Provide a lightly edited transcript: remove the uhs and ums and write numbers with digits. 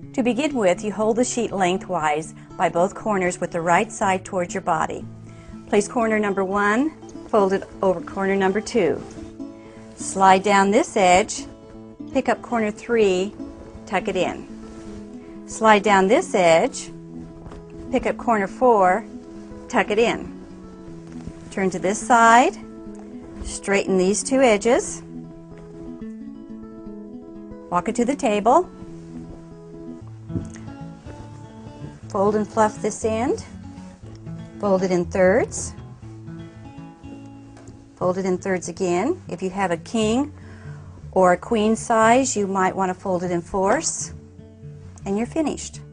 To begin with, you hold the sheet lengthwise by both corners with the right side towards your body. Place corner number 1, fold it over corner number 2. Slide down this edge, pick up corner 3, tuck it in. Slide down this edge, pick up corner 4, tuck it in. Turn to this side, straighten these two edges, walk it to the table, fold and fluff this end, fold it in thirds, fold it in thirds again. If you have a king or a queen size, you might want to fold it in fourths, and you're finished.